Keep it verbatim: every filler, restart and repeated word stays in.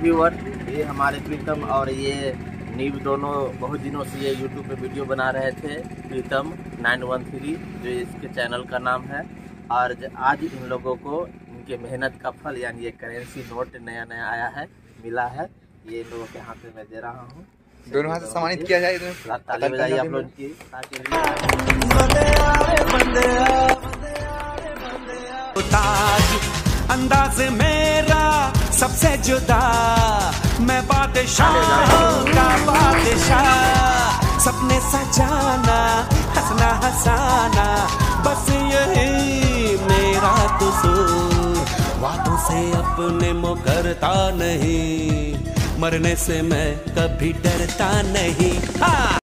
Viewer, ये हमारे प्रीतम और ये नीव दोनों बहुत दिनों से ये यूट्यूब पे वीडियो बना रहे थे। प्रीतम नाइन वन थ्री जो इसके चैनल का नाम है, और आज इन लोगों को इनके मेहनत का फल यानी ये करेंसी नोट नया नया आया है, मिला है। ये इन लोगों के हाथ में मैं दे रहा हूँ। दोनों हाथ से सम्मानित किया जाए। ताली बजाइए आप लोग की ताज अंदाज मेरा सबसे जुदा, मैं बादशाह का बादशाह, सपने सजाना हंसना हंसाना बस यही मेरा कसूर, वादों से अपने मुकरता नहीं, मरने से मैं कभी डरता नहीं। हाँ।